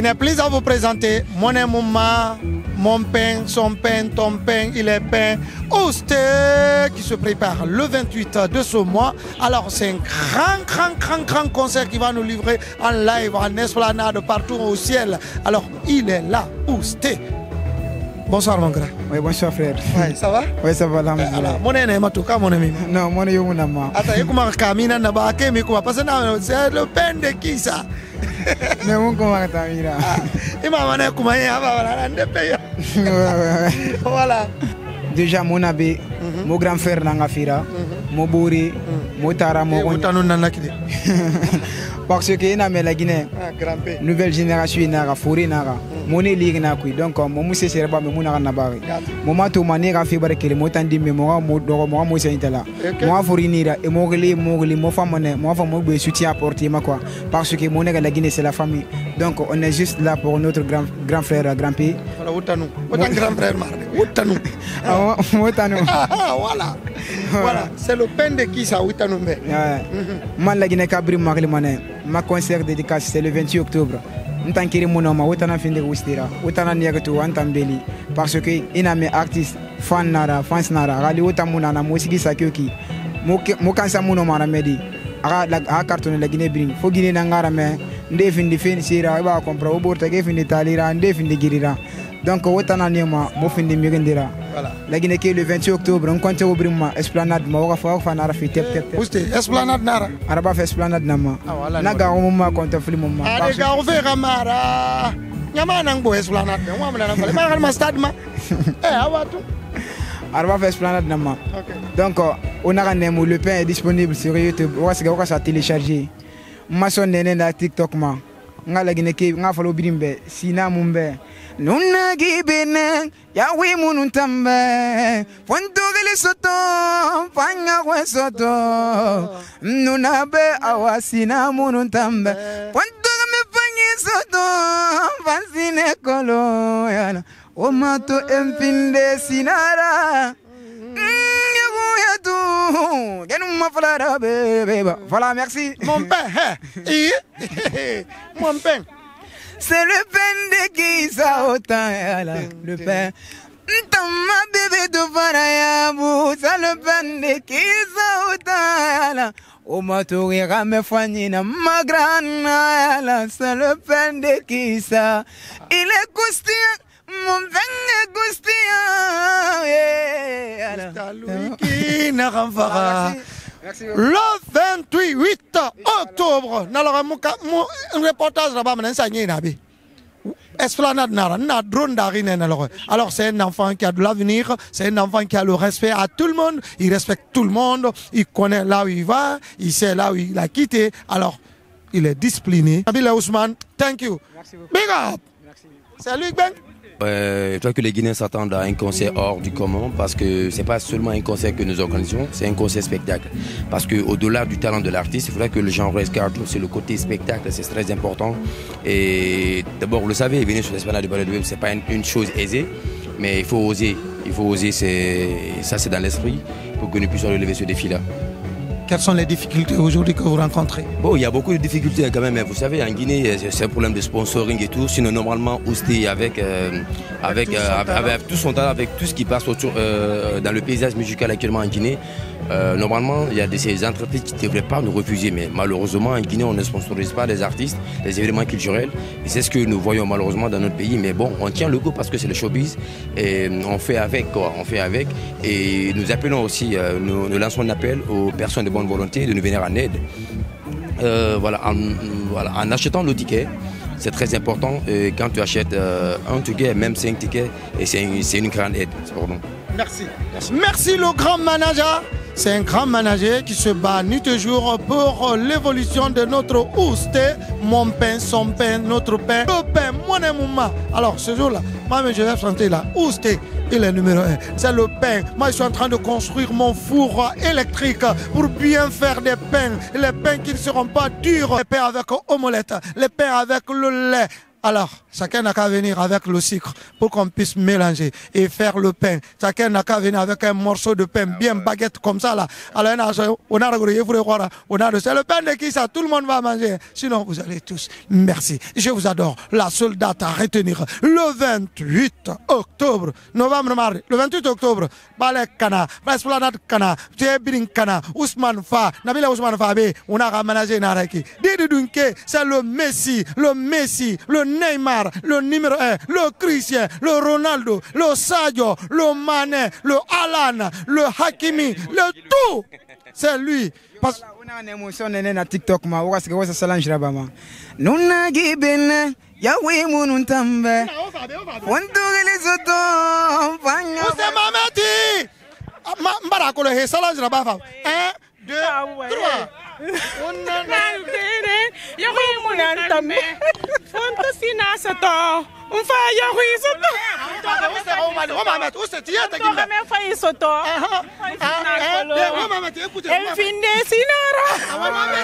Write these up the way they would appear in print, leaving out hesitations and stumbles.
n'est plus à vous présenter. Mon Mouma, mon pain, son pain, ton pain, il est pain. Ousté qui se prépare le 28 de ce mois. Alors c'est un grand concert qui va nous livrer en live, en esplanade, partout au ciel. Alors il est là, Ousté. Bonsoir mon grand. Oui, bonsoir frère. Ouais, ça va? Oui, ça va. Alors, mon est matuka mon ami. Non, mon est mon ami. Attends, il commence à caminer na ba ke mi quoi parce que c'est le pain de qui ça? Mais mon comment ta mira. Il m'a mané comment il va de payer. Voilà. Déjà mon abbé, mon grand frère nanga fira, mon bourri, mon tara mon parce que ina me la Guinée. Nouvelle génération ina forêt nara. Moné ligue na kui donc mon monsieur serba me mona na bari. Moment to manera fi barke mo tandi me mo do mo sentala. Mo fournira et mo femme mo be soutien apporter ma quoi parce que mon la Guinée c'est la famille. Donc on est juste là pour notre grand frère grand pays. Voilà outanu. Autant grand frère marde. Outanu. Outanu. Voilà. Voilà, c'est le pain de qui ça outanu me. Man la Guinée kabri makli mané. Ma concert dédicace c'est le 28 octobre. Ntankiri monoma wotana finde wustira wotana niagato antambeli parce que ina me artiste fans nara rali wotamuna na musiki sakyoki mo kansa monoma ramedi a carton la Guinée bring fo Guinée nangara me ndefindi fin sira ba compra oborta ge finde talira ndefindi girira donc wotana niema mo finde migendira. Voilà. La Guinée qui est le 28 octobre, on compte au Brima, Esplanade, Maura Fort, Nara fait tep. Esplanade Nara. Araba fait Esplanade Nama. Naga au moment quand on fait le moment. Ah, les gars, on fait Ramara. Yama Nango Esplanade. On va me faire un stade. Eh, Awatu. Araba fait Esplanade Nama. Donc, on a un le pain est disponible sur YouTube. On va se télécharger. Mason Nene na TikTok. Nga la Guinée qui nga follow Brimbe, Sina Mumbe. Nuna gibene ya wi mununtambe fondogele soto fanya we soto nuna be awasina mununtambe fondogeme fanyi soto fansine kolo yana o mato empinde sinara voilà, merci. Mon père, mon père. C'est le pain de qui ça autant le pain. Ma bébé de Farayabou, c'est le pain de qui ça autant. Au motorira me fanina ma grande, c'est le pain de qui ça. Il est coustin. Mon le 28 octobre, un reportage là-bas, Esplanade Nara, drone d'Arine. Alors c'est un enfant qui a de l'avenir, c'est un enfant qui a le respect à tout le monde, il respecte tout le monde, il connaît là où il va, il sait là où il a quitté, alors il est discipliné. Nabila Ousmane, thank you. Big up. Salut Ben. Je crois que les Guinéens s'attendent à un concert hors du commun parce que ce n'est pas seulement un concert que nous organisons, c'est un concert spectacle. Parce qu'au-delà du talent de l'artiste, il faudrait que le genre regarde, c'est le côté spectacle, c'est très important. Et d'abord, vous le savez, venir sur l'Esplanade de Ballet de Web, ce n'est pas une chose aisée, mais il faut oser. Il faut oser, ça c'est dans l'esprit pour que nous puissions relever ce défi-là. Quelles sont les difficultés aujourd'hui que vous rencontrez? Bon, il y a beaucoup de difficultés quand même. Vous savez, en Guinée, c'est un problème de sponsoring et tout. Sinon, normalement, Ousté, avec tout son talent, avec tout ce qui passe autour dans le paysage musical actuellement en Guinée, normalement, il y a ces entreprises qui ne devraient pas nous refuser. Mais malheureusement, en Guinée, on ne sponsorise pas les artistes, les événements culturels. Et c'est ce que nous voyons malheureusement dans notre pays. Mais bon, on tient le coup parce que c'est le showbiz. Et on fait avec, quoi. On fait avec. Et nous appelons aussi, nous lançons un appel aux personnes de bonne volonté de nous venir en aide. En achetant nos tickets, c'est très important. Quand tu achètes un ticket, même 5 tickets, et c'est une grande aide pour nous. Merci. Merci le grand manager. C'est un grand manager qui se bat nuit et jour pour l'évolution de notre Ousté. Mon pain, son pain, notre pain, le pain, mon amouma. Alors ce jour-là, moi je vais chanter là. Ousté, il est numéro 1. C'est le pain. Moi je suis en train de construire mon four électrique pour bien faire des pains. Les pains qui ne seront pas durs. Les pains avec omelette, les pains avec le lait. Alors, chacun n'a qu'à venir avec le sucre pour qu'on puisse mélanger et faire le pain. Chacun n'a qu'à venir avec un morceau de pain bien baguette comme ça là. Alors, on a c'est le pain de qui ça? Tout le monde va manger. Sinon, vous allez tous. Merci. Je vous adore. La seule date à retenir, le 28 octobre. Novembre, mardi. Le 28 octobre. Balek Kana, Esplanade Kana, Tchébrin Kana, Ousmane Fa, Nabila Ousmane Fabe, on a ramanagé Naraki. Didi Dunke, c'est le Messi, le Neymar, le numéro 1, le Christian, le Ronaldo, le Sadio, le Mané, le Alan, le Hakimi, le tout. C'est lui. Parce... On a une émotion dans TikTok, ma. On va se salange là-bas, ma. Nuna gibene, yawe mununtambe. Wantugele soto, fanya. Où c'est Mameti? Mbarakolo he salange là-bas. 1, 2, 3. On yawe mununtambe. Fonto sinasato. On fa yawe soto. Où c'est Tieta qui m'a fait soto. Infine sinara.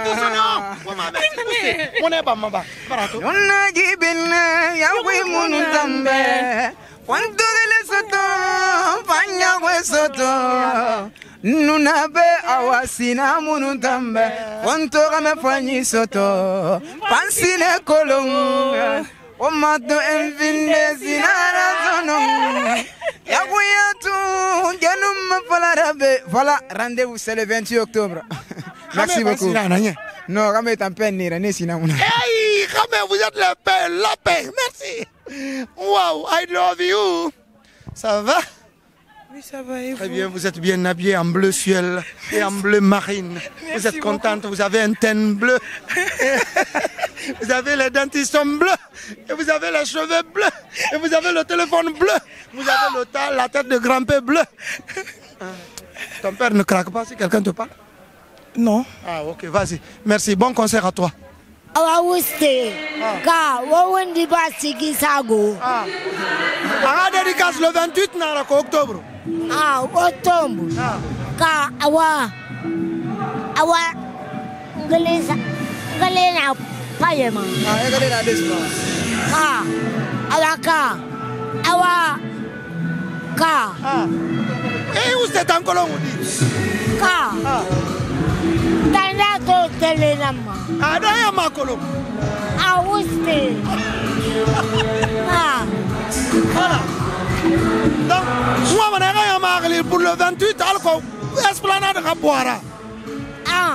On est pas mamba. On a gibene, yawe mununtambe. Wantugele soto, fanya soto. Nunabe awasina mununtambe. Wantoga me fanyi soto. Pansine kolong. O mato enfine sinara zonon. Yagouyatu, Genoum Falarabe. Voilà, rendez-vous, c'est le 28 octobre. Merci beaucoup. Non, Ramé est en peine, Nirane Sinamouna. Hey, Ramé, vous êtes la paix. Merci. Wow, I love you. Ça va? Oui, ça va. Et très vous? bien, vous êtes bien habillé en bleu ciel et en bleu marine. Merci vous êtes beaucoup. contente, vous avez un teint bleu. Vous avez les dents qui sont bleues. Et vous avez les cheveux bleus. Et vous avez le téléphone bleu. Vous avez la tête de grand-père bleu. Ton père ne craque pas si quelqu'un te parle? Non. Ah, ok, vas-y. Merci, bon concert à toi. Ah, dédicace le 28 octobre. Ah, octobre. Ka awa galena payema. Ah, regardez la descente. Awa ka. Et où c'est en colon on dit? Ka. Tanda to telenama. Ah, d'ailleurs ma colon. Ah, ouste. Voilà. Donc, moi, je vais pour le 28, alors Esplanade Raboara. Ah.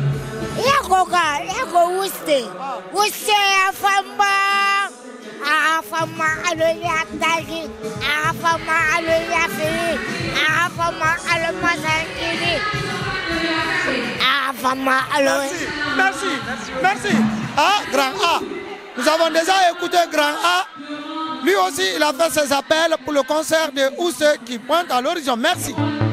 Yako ouste. Ouste afamba. Afama aloyatagi. Afama aloyafi. Afama alomazangiri. Afama aloy. Merci. Ah, Grand A. Nous avons déjà écouté Grand A. Lui aussi, il a fait ses appels pour le concert de Ousse qui pointe à l'horizon. Merci.